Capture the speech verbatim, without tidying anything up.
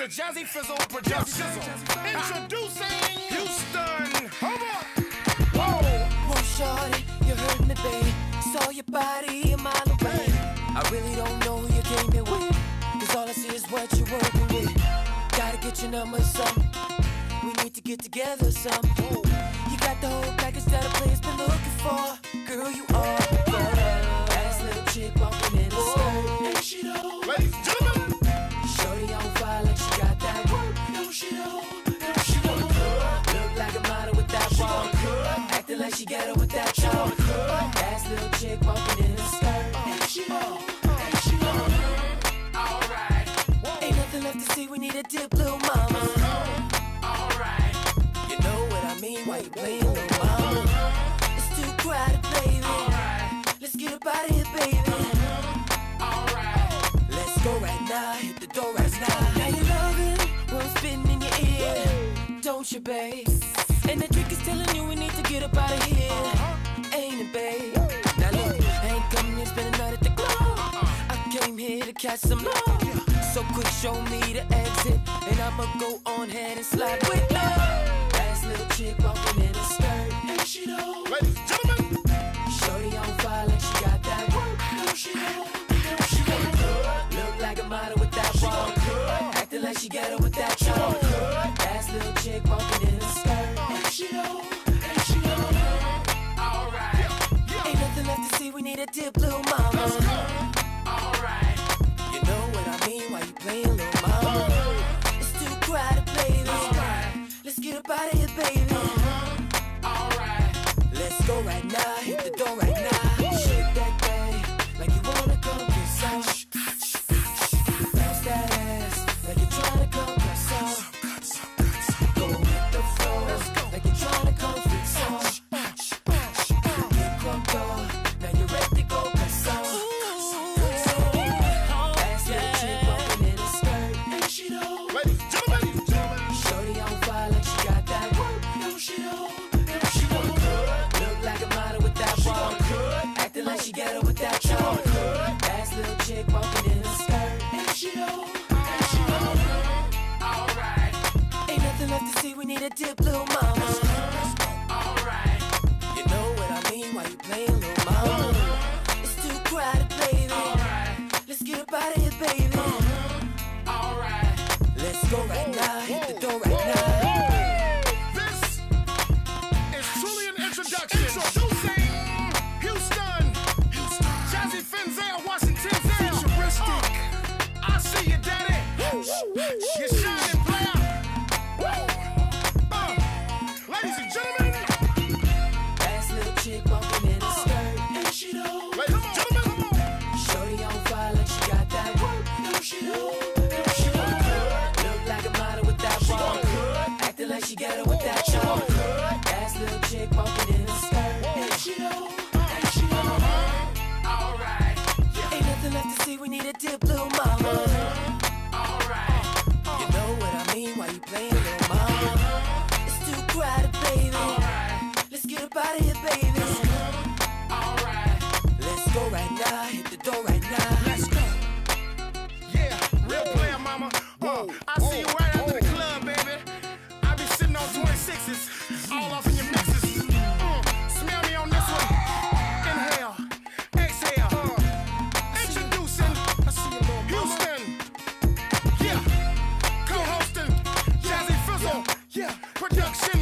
a Jazzy Fizzle production. Introducing Houston. Hold on. Whoa. Whoa, shorty, you heard me, babe. Saw your body a mile away. I really don't know who you came here with, cause all I see is what you're working with. Gotta get your number, some. We need to get together, some. You got the whole package that a player's been looking for. Girl, you are the ass little chick walking in a skirt. Ain't she though? Ladies and gentlemen. Shorty on fire like she got that work. Don't she know? Don't she know? Look like a model with that walk. Acting like she got it with that talk. Ass little chick walking in a skirt. Ain't she know? Ain't she know? Alright. Ain't nothing left to see, we need a dip, little mama. Alright. You know what I mean, why you playing, little mama? It's too crowded, baby. Alright. Let's get up out of here, baby. Alright. Let's go right now, hit the door right now. Now you loving what's spitting in your ear, don't you, babe? And the trick is telling you we need to get up out of here, ain't it, babe? Now look, I ain't coming here spend the night at the club. I came here to catch some love. So quick, show me the exit, and I'ma go on ahead and slide with love. Ass little chick walking in a skirt, ain't she though? Ladies and gentlemen. Shorty on fire like she got that work. Don't she know? Don't she know? Look like a model with that walk. Acting like she got it with that talk. Ass little chick walking in a skirt. Ain't she know? Ain't she know? Alright. Ain't nothing left to see, we need a dip, little mama. Alright. You know what I mean, why you playing, little mama? It's too crowded, baby. Alright. Let's get up out of here, baby. Alright. Let's go right now, hit the door right now. Shake that thing like you wanna come get some. Bounce that ass like you're trying to come get some. Go with the flow like you're trying to come fix some. Get crunked up, now you're ready to go get some. Ass little chick walking in a skirt, ain't she though? Ladies and gentlemen. Shorty on fire like she got that work. Don't she know? Don't she know? Look like a model with that walk. Acting like she got it with that talk. Ass little chick walking in a skirt. Ain't she know? Ain't she know? Alright. Ain't nothing left to see, we need a dip, little mama. Alright. You know what I mean, why you playing, little mama? It's too crowded, baby. Alright. Let's get up out of here, baby. Alright. Let's go right now, hit the door right now. This is truly an introduction. Introducing Houston. Jazzy Finzel, Washington. Futuristic. I see you, daddy. You're shining, player. Uh, ladies and gentlemen. Ass little chick walking in a skirt. Ain't she though? Ladies and gentlemen. Shorty on fire like she got that work. Don't she know? Don't she know? Look like a model with that walk. Acting like she got it with that talk. Ass little chick walking in a skirt. Ain't she know? Ain't she know? Alright. Ain't nothing left to see, we need a dip, little mama. Alright. You know what I mean, why you playing, little mama? It's too crowded, baby. Alright. Let's get up out of here, baby. Alright. Let's go right now, hit the door right now. Let's go. Yeah, real player, mama. Uh, I see you right after the club, baby. I be sitting on twenty-sixes, all off in your mixes. Mm, smell me on this one. Inhale, exhale. Uh, introducing Houston. Yeah, co-hosting Jazzy Fizzle. Yeah, production